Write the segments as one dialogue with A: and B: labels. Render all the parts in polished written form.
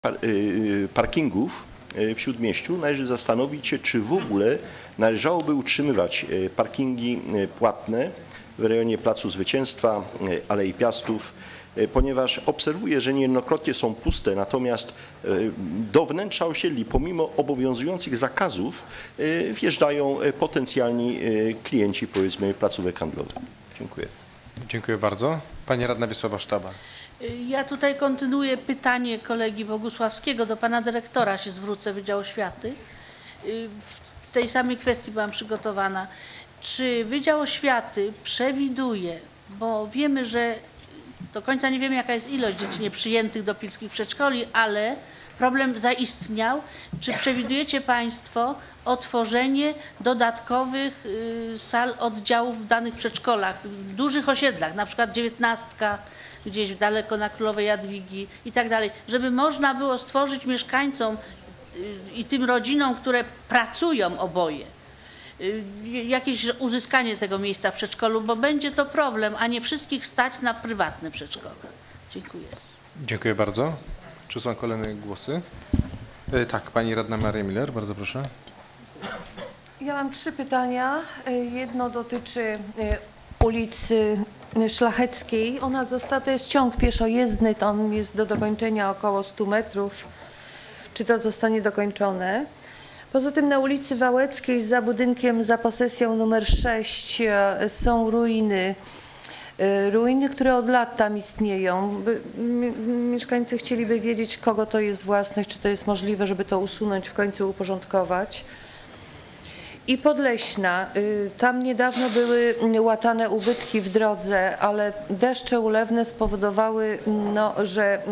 A: parkingów w Śródmieściu należy zastanowić się, czy w ogóle należałoby utrzymywać parkingi płatne w rejonie Placu Zwycięstwa, Alei Piastów, ponieważ obserwuję, że niejednokrotnie są puste, natomiast do wnętrza osiedli pomimo obowiązujących zakazów wjeżdżają potencjalni klienci, powiedzmy, placówek handlowych. Dziękuję.
B: Dziękuję bardzo. Pani radna Wiesława Sztaba.
C: Ja tutaj kontynuuję pytanie kolegi Bogusławskiego. Do pana dyrektora się zwrócę, Wydział Oświaty. W tej samej kwestii byłam przygotowana. Czy Wydział Oświaty przewiduje, bo wiemy, że do końca nie wiemy, jaka jest ilość dzieci nieprzyjętych do pilskich przedszkoli, ale problem zaistniał. Czy przewidujecie państwo otworzenie dodatkowych sal oddziałów w danych przedszkolach, w dużych osiedlach, na przykład 19, gdzieś daleko na Królowej Jadwigi i tak dalej, żeby można było stworzyć mieszkańcom i tym rodzinom, które pracują oboje, jakieś uzyskanie tego miejsca w przedszkolu, bo będzie to problem, a nie wszystkich stać na prywatne przedszkola. Dziękuję.
B: Dziękuję bardzo. Czy są kolejne głosy? Tak, pani radna Maria Miller, bardzo proszę.
D: Ja mam 3 pytania. Jedno dotyczy ulicy Szlacheckiej. Ona została, to jest ciąg pieszojezdny, tam jest do dokończenia około 100 metrów. Czy to zostanie dokończone? Poza tym na ulicy Wałeckiej za budynkiem, za posesją numer 6 są ruiny. Ruiny, które od lat tam istnieją. Mieszkańcy chcieliby wiedzieć, kogo to jest własność, czy to jest możliwe, żeby to usunąć, w końcu uporządkować. I Podleśna, tam niedawno były łatane ubytki w drodze, ale deszcze ulewne spowodowały, że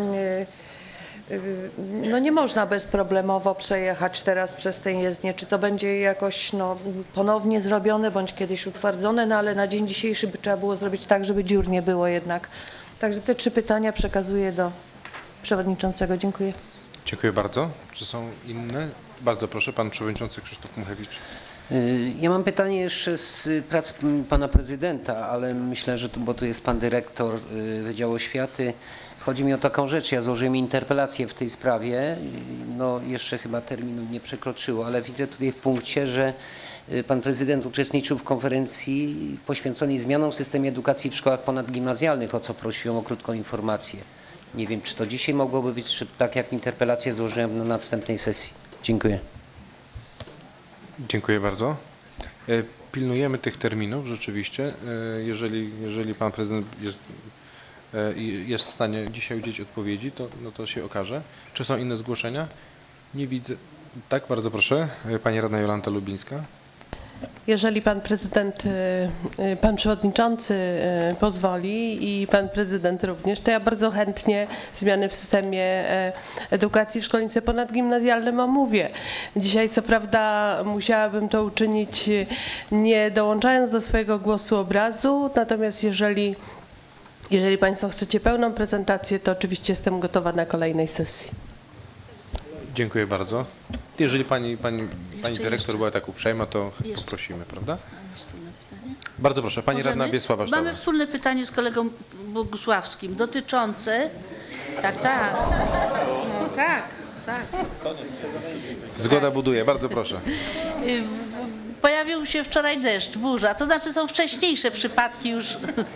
D: nie można bezproblemowo przejechać teraz przez tę jezdnię. Czy to będzie jakoś ponownie zrobione, bądź kiedyś utwardzone, ale na dzień dzisiejszy by trzeba było zrobić tak, żeby dziur nie było jednak. Także te 3 pytania przekazuję do przewodniczącego. Dziękuję.
B: Dziękuję bardzo. Czy są inne? Bardzo proszę, pan przewodniczący Krzysztof Muchewicz.
E: Ja mam pytanie jeszcze z prac pana prezydenta, ale myślę, że bo tu jest pan dyrektor Wydziału Oświaty. Chodzi mi o taką rzecz, ja złożyłem interpelację w tej sprawie, jeszcze chyba terminu nie przekroczyło, ale widzę tutaj w punkcie, że pan prezydent uczestniczył w konferencji poświęconej zmianom w systemie edukacji w szkołach ponadgimnazjalnych, o co prosiłem o krótką informację. Nie wiem, czy to dzisiaj mogłoby być, czy tak jak interpelację złożyłem na następnej sesji. Dziękuję.
B: Dziękuję bardzo. Pilnujemy tych terminów rzeczywiście. Jeżeli pan prezydent jest w stanie dzisiaj udzielić odpowiedzi, to się okaże. Czy są inne zgłoszenia? Nie widzę. Tak, bardzo proszę. Pani radna Jolanta Lubińska.
F: Jeżeli pan prezydent, pan przewodniczący pozwoli i pan prezydent również, to ja bardzo chętnie zmiany w systemie edukacji w szkolnictwie ponadgimnazjalnym omówię. Dzisiaj co prawda musiałabym to uczynić nie dołączając do swojego głosu obrazu, natomiast jeżeli państwo chcecie pełną prezentację, to oczywiście jestem gotowa na kolejnej sesji.
B: Dziękuję bardzo. Jeżeli pani dyrektor była tak uprzejma, to poprosimy, prawda? Bardzo proszę, pani radna Wiesława Sztaba.
C: Mamy wspólne pytanie z kolegą Bogusławskim dotyczące... Tak.
B: Zgoda buduje, bardzo proszę.
C: Pojawił się wczoraj deszcz, burza, to znaczy są wcześniejsze przypadki już.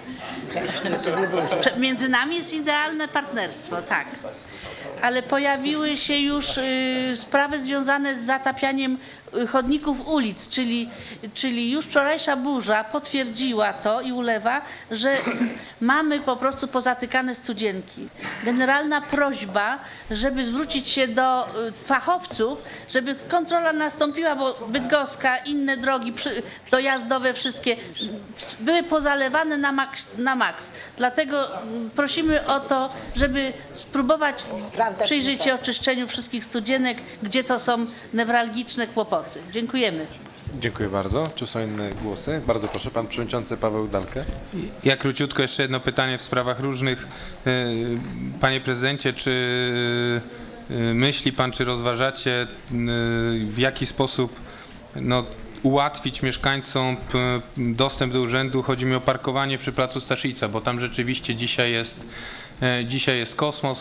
C: Między nami jest idealne partnerstwo, tak. Ale pojawiły się już sprawy związane z zatapianiem chodników ulic, czyli już wczorajsza burza potwierdziła to i ulewa, że mamy po prostu pozatykane studzienki. Generalna prośba, żeby zwrócić się do fachowców, żeby kontrola nastąpiła, bo Bydgoska, inne drogi dojazdowe wszystkie były pozalewane na maks. Dlatego prosimy o to, żeby spróbować przyjrzeć się oczyszczeniu wszystkich studzienek, gdzie to są newralgiczne kłopoty. Dziękujemy.
B: Dziękuję bardzo. Czy są inne głosy? Bardzo proszę, pan przewodniczący Paweł Dalkę.
G: Ja króciutko jeszcze jedno pytanie w sprawach różnych. Panie prezydencie, czy myśli pan, czy rozważacie, w jaki sposób ułatwić mieszkańcom dostęp do urzędu? Chodzi mi o parkowanie przy placu Staszica, bo tam rzeczywiście dzisiaj jest kosmos.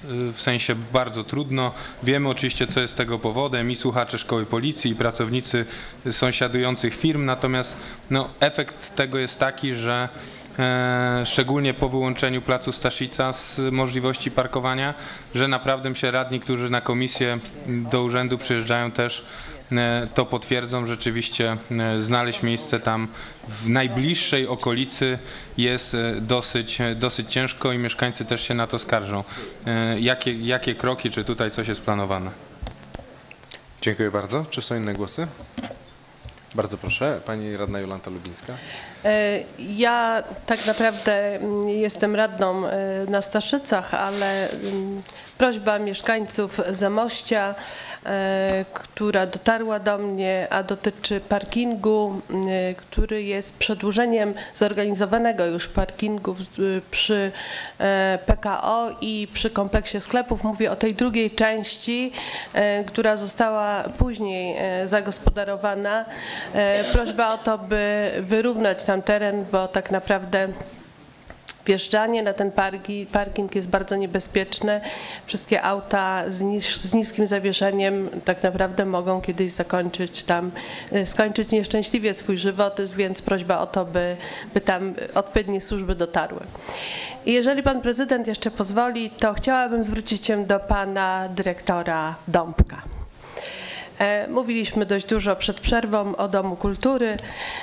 G: w sensie bardzo trudno. Wiemy oczywiście, co jest tego powodem, i słuchacze szkoły policji, i pracownicy sąsiadujących firm, natomiast no, efekt tego jest taki, że szczególnie po wyłączeniu placu Staszica z możliwości parkowania, że naprawdę się radni, którzy na komisję do urzędu przyjeżdżają, też to potwierdzą. Rzeczywiście znaleźć miejsce tam w najbliższej okolicy jest dosyć ciężko i mieszkańcy też się na to skarżą. Jakie kroki, czy tutaj coś jest planowane?
B: Dziękuję bardzo. Czy są inne głosy? Bardzo proszę, pani radna Jolanta Lubińska.
F: Ja tak naprawdę jestem radną na Staszycach, ale prośba mieszkańców Zamościa, która dotarła do mnie, a dotyczy parkingu, który jest przedłużeniem zorganizowanego już parkingu przy PKO i przy kompleksie sklepów. Mówię o tej drugiej części, która została później zagospodarowana. Prośba o to, by wyrównać tam teren, bo tak naprawdę wjeżdżanie na ten parking jest bardzo niebezpieczne. Wszystkie auta z niskim zawieszeniem tak naprawdę mogą kiedyś skończyć nieszczęśliwie swój żywot, więc prośba o to, by tam odpowiednie służby dotarły. I jeżeli pan prezydent jeszcze pozwoli, to chciałabym zwrócić się do pana dyrektora Dąbka. Mówiliśmy dość dużo przed przerwą o Domu Kultury.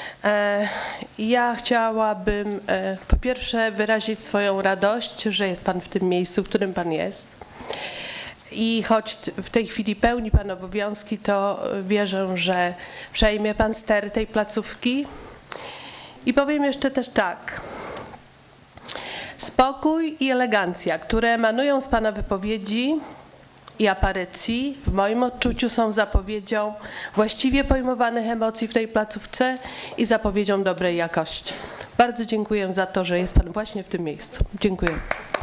F: Ja chciałabym po pierwsze wyrazić swoją radość, że jest pan w tym miejscu, w którym pan jest. I choć w tej chwili pełni pan obowiązki, to wierzę, że przejmie pan ster tej placówki. I powiem jeszcze też tak. Spokój i elegancja, które emanują z pana wypowiedzi i aparycji, w moim odczuciu są zapowiedzią właściwie pojmowanych emocji w tej placówce i zapowiedzią dobrej jakości. Bardzo dziękuję za to, że jest pan właśnie w tym miejscu. Dziękuję.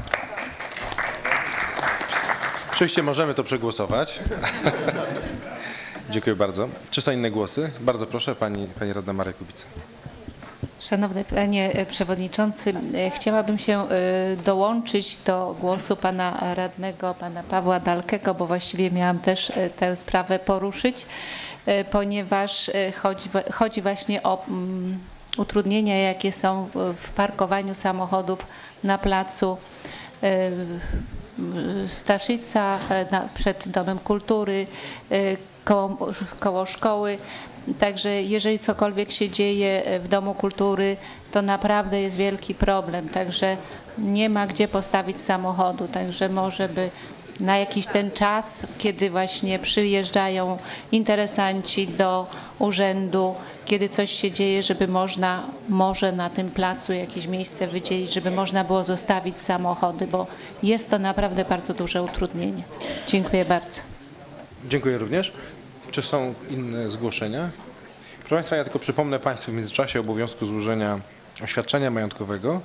B: Oczywiście możemy to przegłosować. Dziękuję bardzo. Czy są inne głosy? Bardzo proszę, pani radna Maria Kubica.
H: Szanowny panie przewodniczący, chciałabym się dołączyć do głosu pana radnego, pana Pawła Dalkego, bo właściwie miałam też tę sprawę poruszyć, ponieważ chodzi właśnie o utrudnienia, jakie są w parkowaniu samochodów na placu Staszica, przed Domem Kultury, koło szkoły. Także jeżeli cokolwiek się dzieje w Domu Kultury, to naprawdę jest wielki problem. Także nie ma gdzie postawić samochodu. Także może by na jakiś ten czas, kiedy właśnie przyjeżdżają interesanci do urzędu, kiedy coś się dzieje, żeby można może na tym placu jakieś miejsce wydzielić, żeby można było zostawić samochody, bo jest to naprawdę bardzo duże utrudnienie. Dziękuję bardzo.
B: Dziękuję również. Czy są inne zgłoszenia? Proszę Państwa, ja tylko przypomnę Państwu w międzyczasie obowiązku złożenia oświadczenia majątkowego.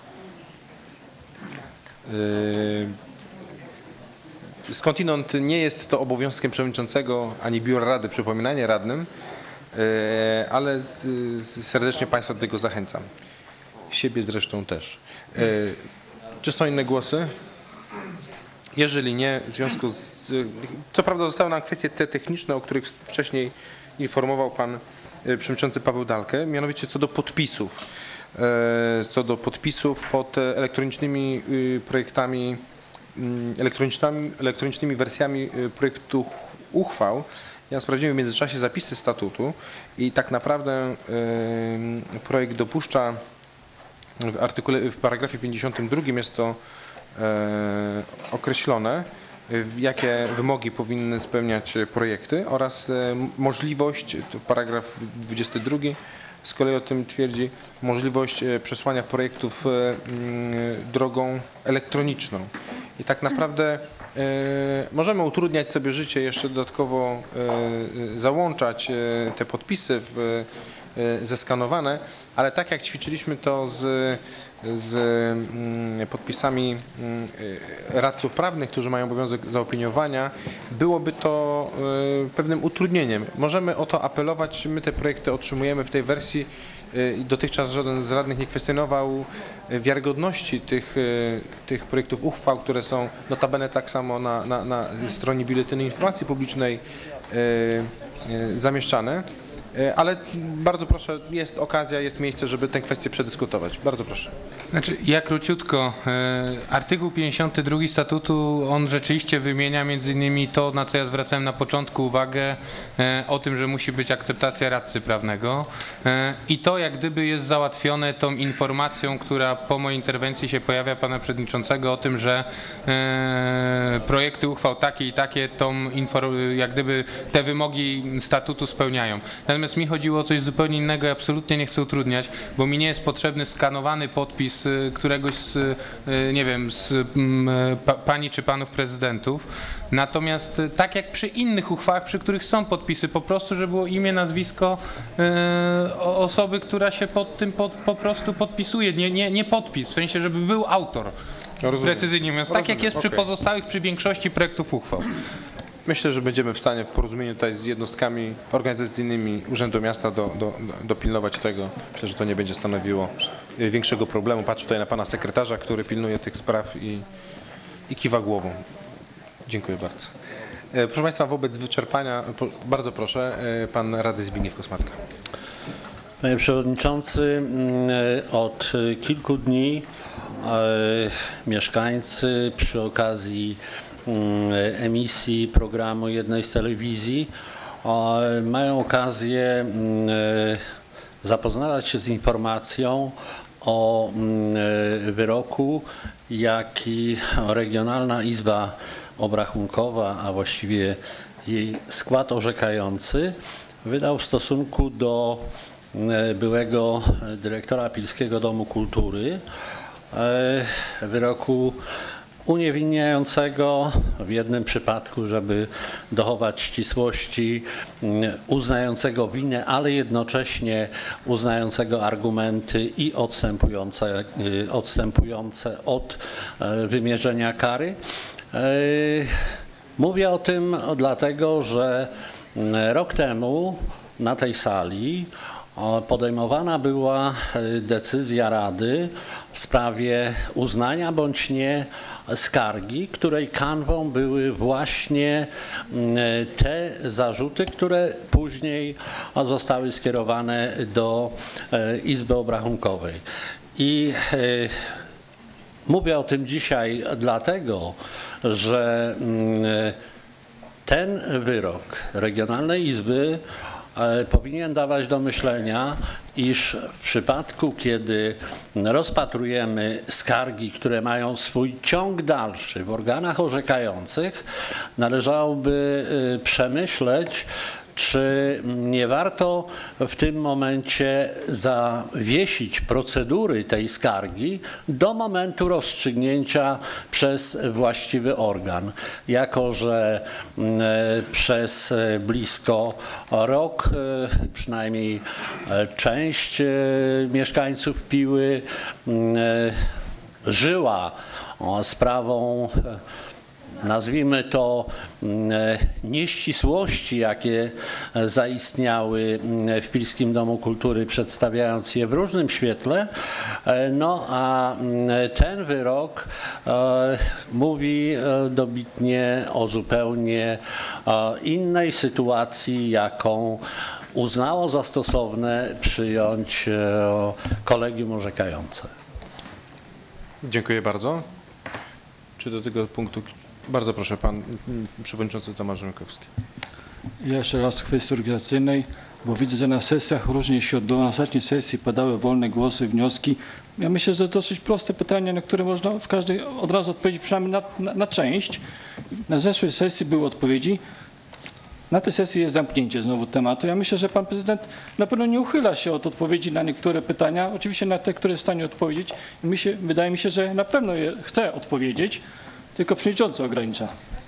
B: Skądinąd nie jest to obowiązkiem przewodniczącego ani biura rady przypominanie radnym, ale serdecznie Państwa do tego zachęcam. Siebie zresztą też. Czy są inne głosy? Jeżeli nie, w związku z... Co prawda zostały nam kwestie te techniczne, o których wcześniej informował pan przewodniczący Paweł Dalkę, mianowicie co do podpisów. Co do podpisów pod elektronicznymi projektami, elektronicznymi wersjami projektów uchwał. Ja sprawdziłem w międzyczasie zapisy statutu i tak naprawdę projekt dopuszcza w paragrafie 52 jest to określone, jakie wymogi powinny spełniać projekty oraz możliwość, to paragraf 22 z kolei o tym twierdzi, możliwość przesłania projektów drogą elektroniczną. I tak naprawdę możemy utrudniać sobie życie, jeszcze dodatkowo załączać te podpisy zeskanowane, ale tak jak ćwiczyliśmy to z z podpisami radców prawnych, którzy mają obowiązek zaopiniowania, byłoby to pewnym utrudnieniem. Możemy o to apelować, my te projekty otrzymujemy w tej wersji. Dotychczas żaden z radnych nie kwestionował wiarygodności tych projektów uchwał, które są notabene tak samo na stronie Biuletynu Informacji Publicznej zamieszczane. Ale bardzo proszę, jest okazja, jest miejsce, żeby tę kwestię przedyskutować. Bardzo proszę.
G: Znaczy, ja króciutko. Artykuł 52 statutu, on rzeczywiście wymienia między innymi to, na co ja zwracałem na początku uwagę, o tym, że musi być akceptacja radcy prawnego. I to jak gdyby jest załatwione tą informacją, która po mojej interwencji się pojawia pana przewodniczącego o tym, że projekty uchwał takie i takie jak gdyby te wymogi statutu spełniają. Natomiast mi chodziło o coś zupełnie innego i absolutnie nie chcę utrudniać, bo mi nie jest potrzebny skanowany podpis któregoś z, nie wiem, z pani czy panów prezydentów. Natomiast tak jak przy innych uchwałach, przy których są podpisy, po prostu, żeby było imię, nazwisko osoby, która się pod tym po prostu podpisuje, nie podpis, w sensie, żeby był autor.
B: Rozumiem.
G: Precyzyjnie mówiąc, tak jak jest przy pozostałych, przy większości projektów uchwał.
B: Myślę, że będziemy w stanie w porozumieniu tutaj z jednostkami organizacyjnymi Urzędu Miasta dopilnować tego. Myślę, że to nie będzie stanowiło większego problemu. Patrzę tutaj na pana sekretarza, który pilnuje tych spraw i kiwa głową. Dziękuję bardzo. Proszę państwa, wobec wyczerpania, bardzo proszę, pan radny Zbigniew Kosmatka.
I: Panie Przewodniczący, od kilku dni mieszkańcy przy okazji emisji programu jednej z telewizji mają okazję zapoznawać się z informacją o wyroku, jaki Regionalna Izba Obrachunkowa, a właściwie jej skład orzekający, wydał w stosunku do byłego dyrektora Pilskiego Domu Kultury, wyroku uniewinniającego w jednym przypadku, żeby dochować ścisłości, uznającego winę, ale jednocześnie uznającego argumenty i odstępujące od wymierzenia kary. Mówię o tym dlatego, że rok temu na tej sali podejmowana była decyzja Rady w sprawie uznania bądź nie skargi, której kanwą były właśnie te zarzuty, które później zostały skierowane do Izby Obrachunkowej. I mówię o tym dzisiaj dlatego, że ten wyrok Regionalnej Izby powinien dawać do myślenia, iż w przypadku, kiedy rozpatrujemy skargi, które mają swój ciąg dalszy w organach orzekających, należałoby przemyśleć, czy nie warto w tym momencie zawiesić procedury tej skargi do momentu rozstrzygnięcia przez właściwy organ. Jako że przez blisko rok przynajmniej część mieszkańców Piły żyła sprawą, nazwijmy to, nieścisłości, jakie zaistniały w Pilskim Domu Kultury, przedstawiając je w różnym świetle, no a ten wyrok mówi dobitnie o zupełnie innej sytuacji, jaką uznało za stosowne przyjąć kolegium orzekające.
B: Dziękuję bardzo. Czy do tego punktu... Bardzo proszę, pan przewodniczący Tomasz Rzymkowski.
J: Ja jeszcze raz w kwestii organizacyjnej, bo widzę, że na sesjach różnie się odbyło. Na ostatniej sesji padały wolne głosy, wnioski. Ja myślę, że to dosyć proste pytanie, na które można w każdej od razu odpowiedzieć przynajmniej na część. Na zeszłej sesji były odpowiedzi. Na tej sesji jest zamknięcie znowu tematu. Ja myślę, że pan prezydent na pewno nie uchyla się od odpowiedzi na niektóre pytania. Oczywiście na te, które jest w stanie odpowiedzieć. Wydaje mi się, że na pewno chce odpowiedzieć. Tylko przewodniczący ogranicza.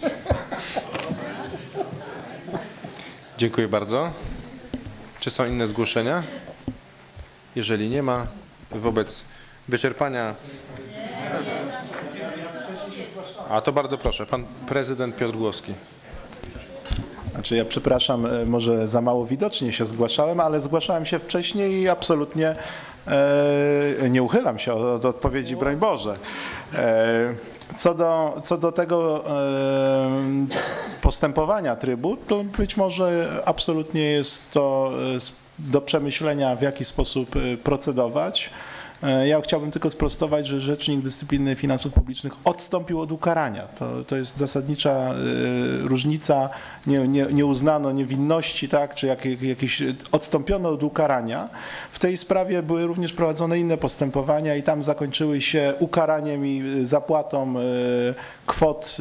B: Dziękuję bardzo. Czy są inne zgłoszenia? Jeżeli nie ma, wobec wyczerpania... A to bardzo proszę, pan prezydent Piotr Głowski.
K: Znaczy ja przepraszam, może za mało widocznie się zgłaszałem, ale zgłaszałem się wcześniej i absolutnie nie uchylam się od odpowiedzi, broń Boże. Co do tego postępowania trybu, to być może absolutnie jest to do przemyślenia, w jaki sposób procedować. Ja chciałbym tylko sprostować, że Rzecznik Dyscypliny Finansów Publicznych odstąpił od ukarania. To jest zasadnicza różnica. Nie uznano niewinności, tak, czy jakieś odstąpiono od ukarania. W tej sprawie były również prowadzone inne postępowania i tam zakończyły się ukaraniem i zapłatą kwot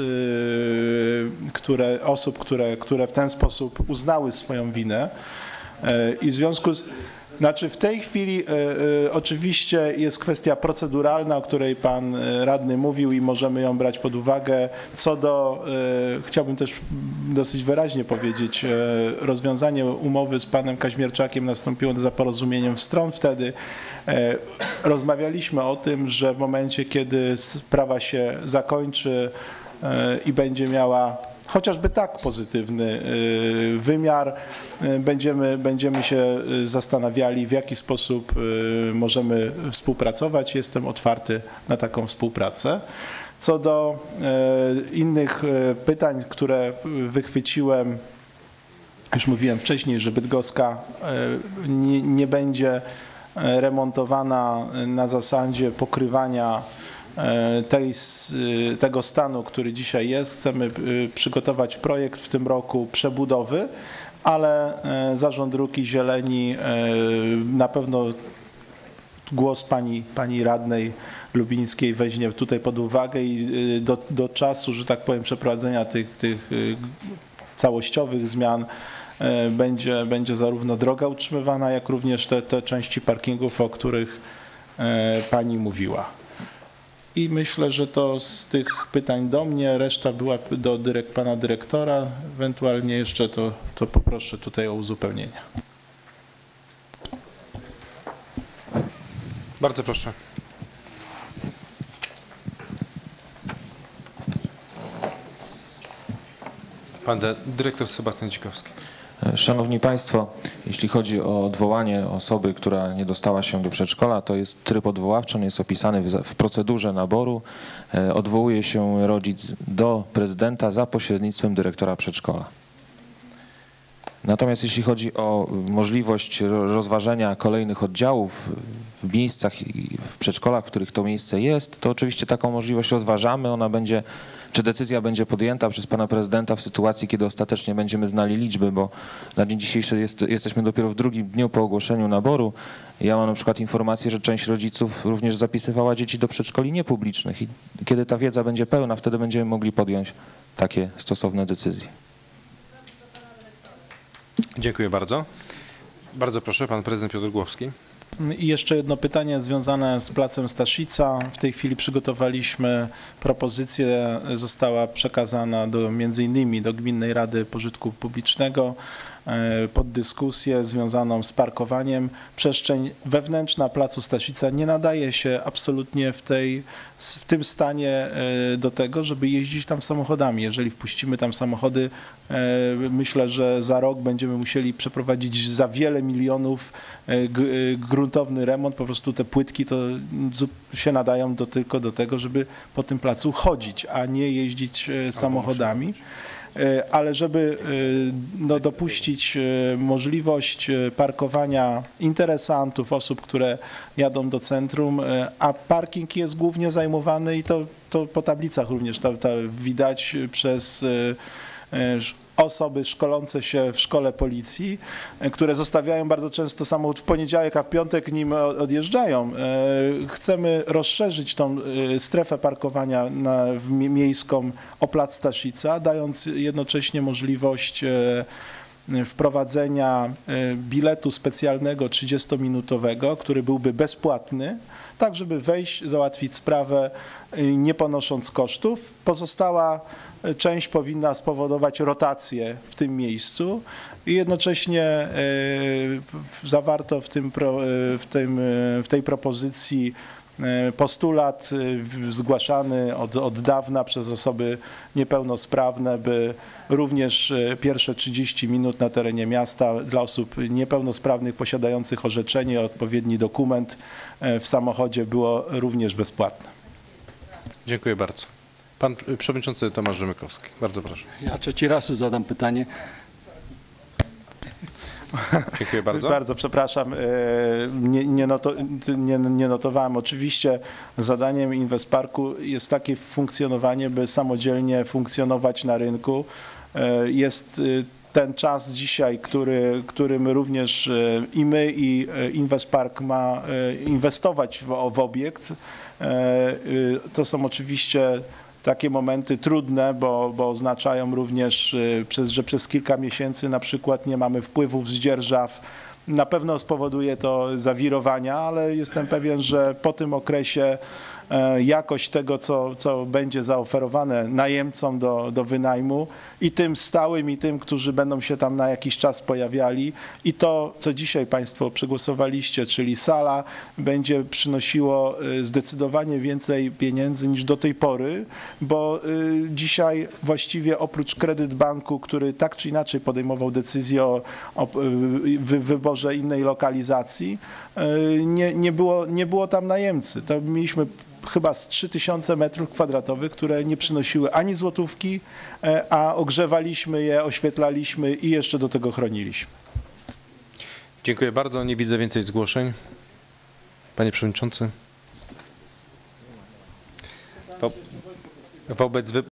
K: osób, które w ten sposób uznały swoją winę. I w związku z... Znaczy w tej chwili oczywiście jest kwestia proceduralna, o której pan radny mówił i możemy ją brać pod uwagę. Co do, chciałbym też dosyć wyraźnie powiedzieć, rozwiązanie umowy z panem Kaźmierczakiem nastąpiło za porozumieniem stron wtedy. Rozmawialiśmy o tym, że w momencie, kiedy sprawa się zakończy i będzie miała chociażby tak pozytywny wymiar, będziemy się zastanawiali, w jaki sposób możemy współpracować. Jestem otwarty na taką współpracę. Co do innych pytań, które wychwyciłem, już mówiłem wcześniej, że Bydgoska nie będzie remontowana na zasadzie pokrywania tego stanu, który dzisiaj jest. Chcemy przygotować projekt w tym roku przebudowy, ale Zarząd Dróg i Zieleni na pewno głos pani radnej Lubińskiej weźmie tutaj pod uwagę i do czasu, że tak powiem, przeprowadzenia tych całościowych zmian będzie zarówno droga utrzymywana, jak również te części parkingów, o których pani mówiła. I myślę, że to z tych pytań do mnie, reszta była do pana dyrektora, ewentualnie jeszcze to poproszę tutaj o uzupełnienie.
B: Bardzo proszę. Pan dyrektor Sebastian Dzikowski.
L: Szanowni Państwo, jeśli chodzi o odwołanie osoby, która nie dostała się do przedszkola, to jest tryb odwoławczy, on jest opisany w procedurze naboru. Odwołuje się rodzic do prezydenta za pośrednictwem dyrektora przedszkola. Natomiast jeśli chodzi o możliwość rozważenia kolejnych oddziałów w miejscach i w przedszkolach, w których to miejsce jest, to oczywiście taką możliwość rozważamy. Ona będzie, czy decyzja będzie podjęta przez pana prezydenta w sytuacji, kiedy ostatecznie będziemy znali liczby, bo na dzień dzisiejszy jesteśmy dopiero w drugim dniu po ogłoszeniu naboru. Ja mam na przykład informację, że część rodziców również zapisywała dzieci do przedszkoli niepublicznych i kiedy ta wiedza będzie pełna, wtedy będziemy mogli podjąć takie stosowne decyzje.
B: Dziękuję bardzo. Bardzo proszę, pan prezydent Piotr Głowski.
K: I jeszcze jedno pytanie związane z placem Staszica. W tej chwili przygotowaliśmy propozycję, została przekazana między innymi do Gminnej Rady Pożytku Publicznego pod dyskusję związaną z parkowaniem. Przestrzeń wewnętrzna placu Staszica nie nadaje się absolutnie w tym stanie do tego, żeby jeździć tam samochodami. Jeżeli wpuścimy tam samochody, myślę, że za rok będziemy musieli przeprowadzić za wiele milionów gruntowny remont. Po prostu te płytki to się nadają tylko do tego, żeby po tym placu chodzić, a nie jeździć samochodami. Ale żeby dopuścić możliwość parkowania interesantów, osób, które jadą do centrum, a parking jest głównie zajmowany i to po tablicach również widać przez osoby szkolące się w szkole policji, które zostawiają bardzo często samochód w poniedziałek, a w piątek nim odjeżdżają. Chcemy rozszerzyć tą strefę parkowania miejską o plac Staszica, dając jednocześnie możliwość wprowadzenia biletu specjalnego 30-minutowego, który byłby bezpłatny, tak żeby wejść, załatwić sprawę, nie ponosząc kosztów. Pozostała część powinna spowodować rotację w tym miejscu i jednocześnie zawarto w tej propozycji postulat zgłaszany od dawna przez osoby niepełnosprawne, by również pierwsze 30 minut na terenie miasta dla osób niepełnosprawnych posiadających orzeczenie, odpowiedni dokument w samochodzie było również bezpłatne.
B: Dziękuję bardzo. Pan przewodniczący Tomasz Rzemykowski. Bardzo proszę.
J: Ja trzeci raz już zadam pytanie.
B: Dziękuję bardzo.
K: Bardzo przepraszam, nie notowałem. Oczywiście zadaniem Inwesparku jest takie funkcjonowanie, by samodzielnie funkcjonować na rynku. Jest ten czas dzisiaj, którym również i my, i Inwespark ma inwestować w obiekt. To są oczywiście takie momenty trudne, bo oznaczają również, że przez kilka miesięcy na przykład nie mamy wpływów z dzierżaw. Na pewno spowoduje to zawirowania, ale jestem pewien, że po tym okresie jakość tego, co będzie zaoferowane najemcom do wynajmu i tym stałym, i tym, którzy będą się tam na jakiś czas pojawiali, i to, co dzisiaj Państwo przegłosowaliście, czyli sala, będzie przynosiło zdecydowanie więcej pieniędzy niż do tej pory, bo dzisiaj właściwie oprócz kredyt banku, który tak czy inaczej podejmował decyzję o wyborze innej lokalizacji, nie było tam najemcy. To mieliśmy chyba z 3000 m2, które nie przynosiły ani złotówki, a ogrzewaliśmy je, oświetlaliśmy i jeszcze do tego chroniliśmy.
B: Dziękuję bardzo. Nie widzę więcej zgłoszeń. Panie Przewodniczący. Wobec